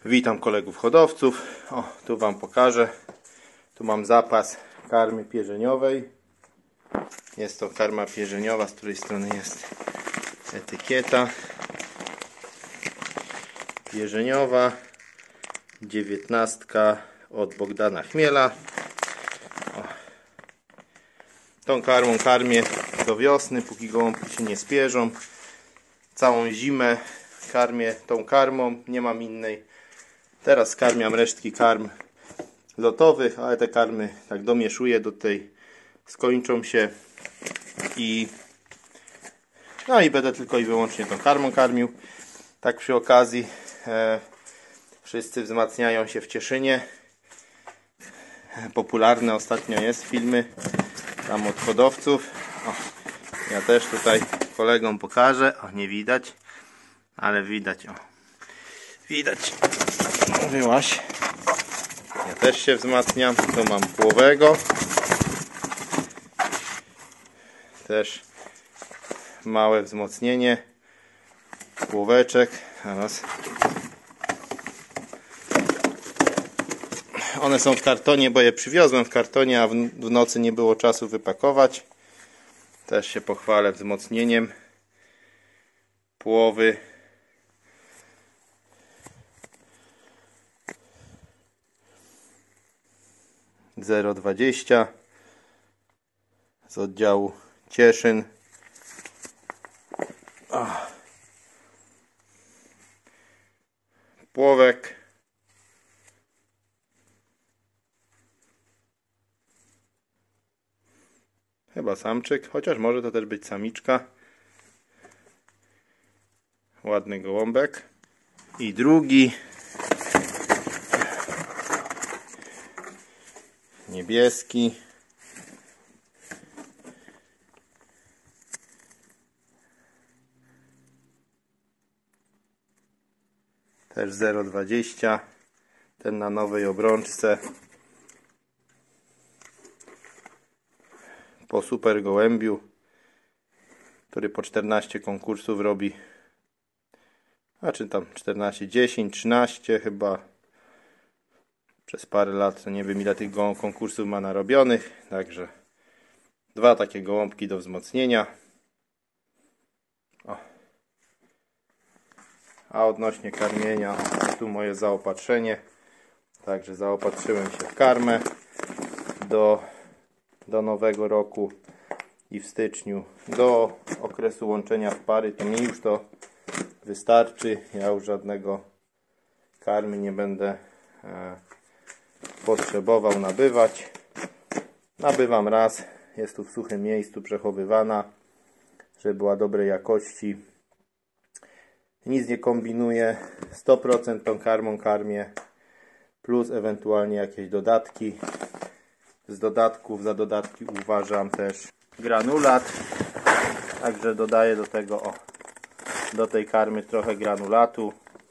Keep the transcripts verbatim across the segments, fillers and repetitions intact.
Witam kolegów hodowców. O, tu Wam pokażę. Tu mam zapas karmy pierzeniowej. Jest to karma pierzeniowa, z której strony jest etykieta. Pierzeniowa dziewiętnastka od Bogdana Chmiela. O. Tą karmą karmię do wiosny, póki gołąbki się nie spierzą. Całą zimę karmię tą karmą, nie mam innej. Teraz skarmiam resztki karm lotowych, ale te karmy tak domieszuję do tej, skończą się i no i będę tylko i wyłącznie tą karmą karmił. Tak przy okazji e, wszyscy wzmacniają się w Cieszynie. Popularne ostatnio jest filmy tam od hodowców. O, ja też tutaj kolegom pokażę. O, nie widać, ale widać. O, widać. Wyłaś. Ja też się wzmacniam. Tu mam płowego. Też małe wzmocnienie. Płoweczek. Teraz. One są w kartonie, bo je przywiozłem w kartonie, a w nocy nie było czasu wypakować. Też się pochwalę wzmocnieniem. Płowy. zero dwadzieścia z oddziału Cieszyn. Ach. Płowek. Chyba samczyk, chociaż może to też być samiczka. Ładny gołąbek. I drugi niebieski. Też zero dwadzieścia. Ten na nowej obrączce. Po super gołębiu, który po czternaście konkursów robi. A czy tam czternaście, dziesięć, trzynaście chyba. Przez parę lat, nie wiem ile tych konkursów ma narobionych. Także dwa takie gołąbki do wzmocnienia. O. A odnośnie karmienia, tu moje zaopatrzenie. Także zaopatrzyłem się w karmę do, do nowego roku i w styczniu. Do okresu łączenia w pary to mi już to wystarczy. Ja już żadnego karmy nie będę e, potrzebował nabywać. Nabywam raz, jest tu w suchym miejscu przechowywana, żeby była dobrej jakości. Nic nie kombinuję, sto procent tą karmą karmię, plus ewentualnie jakieś dodatki. Z dodatków, za dodatki uważam też granulat, także dodaję do tego, o, do tej karmy trochę granulatu.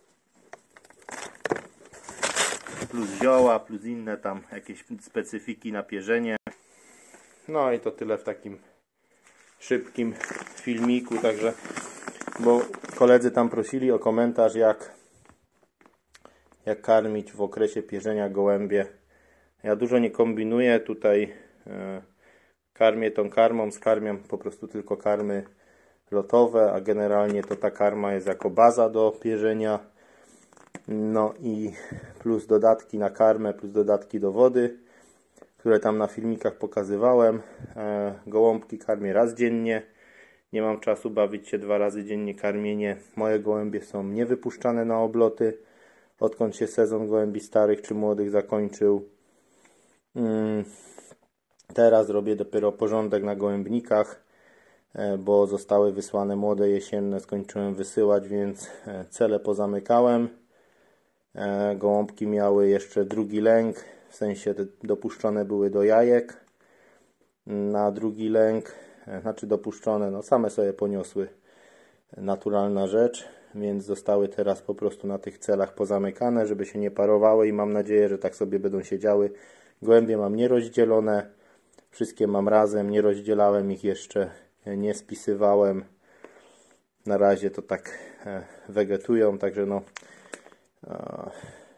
Plus zioła, plus inne tam jakieś specyfiki na pierzenie. No i to tyle w takim szybkim filmiku, także, bo koledzy tam prosili o komentarz, jak, jak karmić w okresie pierzenia gołębie. Ja dużo nie kombinuję, tutaj e, karmię tą karmą, skarmiam po prostu tylko karmy lotowe, a generalnie to ta karma jest jako baza do pierzenia. No i plus dodatki na karmę, plus dodatki do wody, które tam na filmikach pokazywałem. E, gołąbki karmię raz dziennie. Nie mam czasu bawić się dwa razy dziennie karmienie. Moje gołębie są niewypuszczane na obloty, odkąd się sezon gołębi starych czy młodych zakończył. Hmm. Teraz robię dopiero porządek na gołębnikach, e, bo zostały wysłane młode jesienne. Skończyłem wysyłać, więc e, cele pozamykałem. Gołąbki miały jeszcze drugi lęk, w sensie dopuszczone były do jajek na drugi lęk, znaczy dopuszczone, no same sobie poniosły, naturalna rzecz, więc zostały teraz po prostu na tych celach pozamykane, żeby się nie parowały i mam nadzieję, że tak sobie będą siedziały. Gołębie mam nierozdzielone, wszystkie mam razem, nie rozdzielałem ich jeszcze, nie spisywałem, na razie to tak wegetują, także no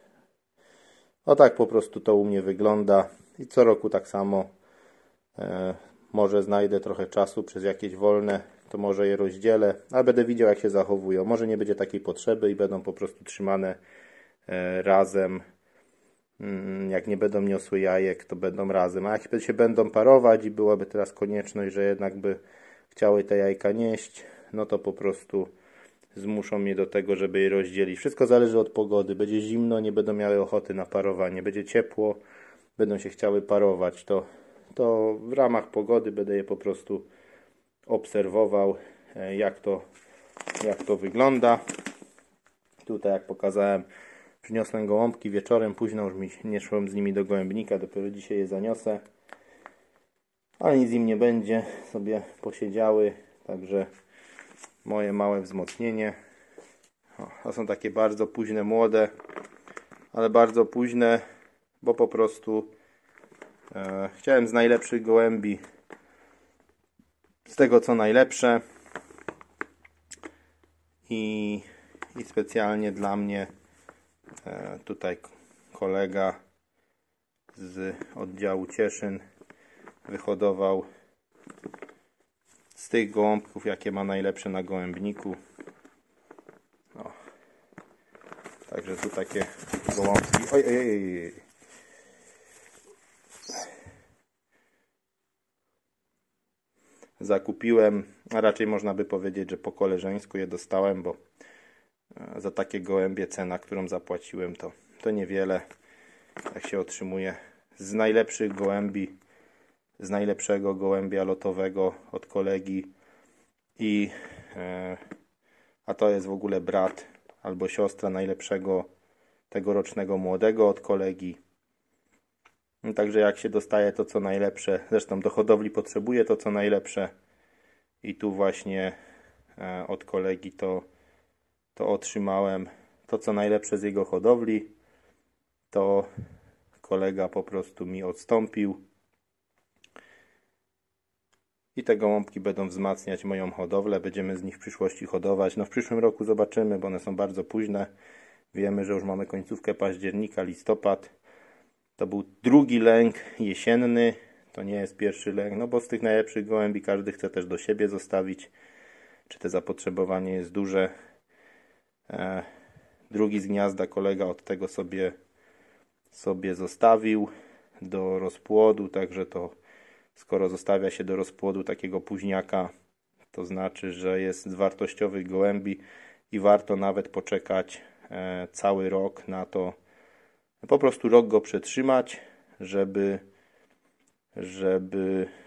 O tak po prostu to u mnie wygląda i co roku tak samo. E, może znajdę trochę czasu przez jakieś wolne, to może je rozdzielę, ale będę widział, jak się zachowują. Może nie będzie takiej potrzeby i będą po prostu trzymane e, razem. Mm, jak nie będą niosły jajek, to będą razem. A jak się będą parować i byłaby teraz konieczność, że jednak by chciały te jajka nieść, no to po prostu zmuszą mnie do tego, żeby je rozdzielić. Wszystko zależy od pogody. Będzie zimno, nie będą miały ochoty na parowanie. Będzie ciepło, będą się chciały parować. To, to w ramach pogody będę je po prostu obserwował, jak to, jak to wygląda. Tutaj, jak pokazałem, przyniosłem gołąbki wieczorem. Późno już mi nie szłem z nimi do gołębnika. Dopiero dzisiaj je zaniosę. Ale nic im nie będzie. Sobie posiedziały. Także moje małe wzmocnienie. O, to są takie bardzo późne młode, ale bardzo późne, bo po prostu e, chciałem z najlepszych gołębi, z tego co najlepsze i, i specjalnie dla mnie e, tutaj kolega z oddziału Cieszyn wyhodował z tych gołąbków, jakie ma najlepsze na gołębniku. O. Także tu takie gołąbki. Oj, oj, oj. Zakupiłem, a raczej można by powiedzieć, że po koleżeńsku je dostałem, bo za takie gołębie cena, którą zapłaciłem, to, to niewiele. Jak się otrzymuje z najlepszych gołębi, z najlepszego gołębia lotowego od kolegi i e, a to jest w ogóle brat albo siostra najlepszego tegorocznego młodego od kolegi. No, także jak się dostaje to co najlepsze, zresztą do hodowli potrzebuje to co najlepsze i tu właśnie e, od kolegi to, to otrzymałem to co najlepsze z jego hodowli. To kolega po prostu mi odstąpił i te gołąbki będą wzmacniać moją hodowlę. Będziemy z nich w przyszłości hodować. No w przyszłym roku zobaczymy, bo one są bardzo późne. Wiemy, że już mamy końcówkę października, listopad. To był drugi lęk jesienny. To nie jest pierwszy lęk, no bo z tych najlepszych gołębi każdy chce też do siebie zostawić. Czy te zapotrzebowanie jest duże. E, drugi z gniazda kolega od tego sobie, sobie zostawił do rozpłodu, także to skoro zostawia się do rozpłodu takiego późniaka, to znaczy, że jest z wartościowych gołębi i warto nawet poczekać e, cały rok na to, po prostu rok go przetrzymać, żeby, żeby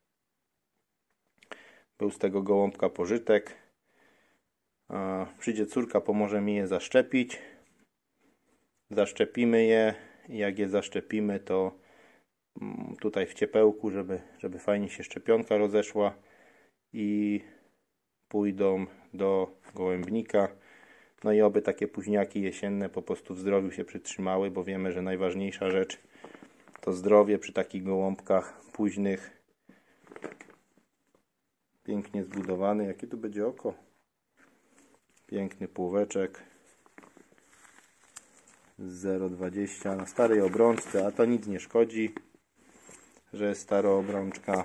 był z tego gołąbka pożytek. A przyjdzie córka, pomoże mi je zaszczepić. Zaszczepimy je i jak je zaszczepimy, to tutaj w ciepełku, żeby, żeby fajnie się szczepionka rozeszła i pójdą do gołębnika. No i oby takie późniaki jesienne po prostu w zdrowiu się przytrzymały, bo wiemy, że najważniejsza rzecz to zdrowie przy takich gołąbkach późnych. Pięknie zbudowany. Jakie tu będzie oko? Piękny półeczek. zero przecinek dwadzieścia na starej obrączce, a to nic nie szkodzi, że jest stara obrączka.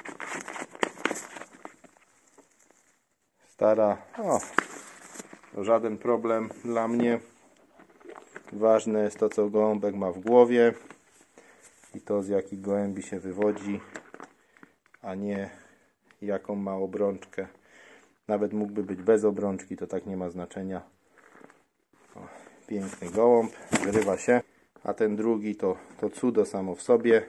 Stara, o, to żaden problem dla mnie. Ważne jest to, co gołąbek ma w głowie i to, z jakich gołębi się wywodzi, a nie jaką ma obrączkę. Nawet mógłby być bez obrączki, to tak nie ma znaczenia. O, piękny gołąb, wyrywa się, a ten drugi to, to cudo samo w sobie.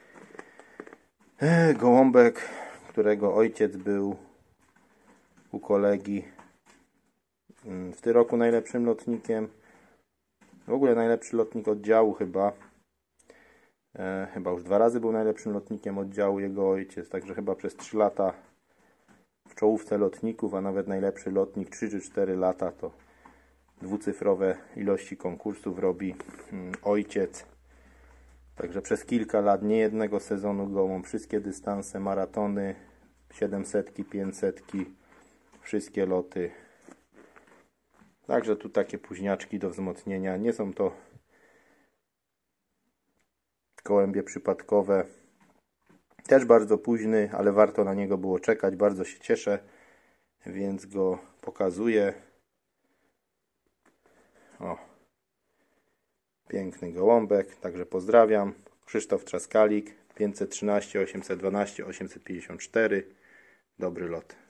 E, gołąbek, którego ojciec był u kolegi w tym roku najlepszym lotnikiem. W ogóle najlepszy lotnik oddziału chyba. E, chyba już dwa razy był najlepszym lotnikiem oddziału jego ojciec, także chyba przez trzy lata w czołówce lotników, a nawet najlepszy lotnik trzy czy cztery lata to dwucyfrowe ilości konkursów robi mm, ojciec. Także przez kilka lat, nie jednego sezonu gołąb, wszystkie dystanse, maratony, siedemsetki, pięćsetki, wszystkie loty. Także tu takie późniaczki do wzmocnienia. Nie są to gołębie przypadkowe. Też bardzo późny, ale warto na niego było czekać. Bardzo się cieszę, więc go pokazuję. O, piękny gołąbek, także pozdrawiam. Krzysztof Trzaskalik, pięćset trzynaście, osiemset dwanaście, osiemset pięćdziesiąt cztery. Dobry lot.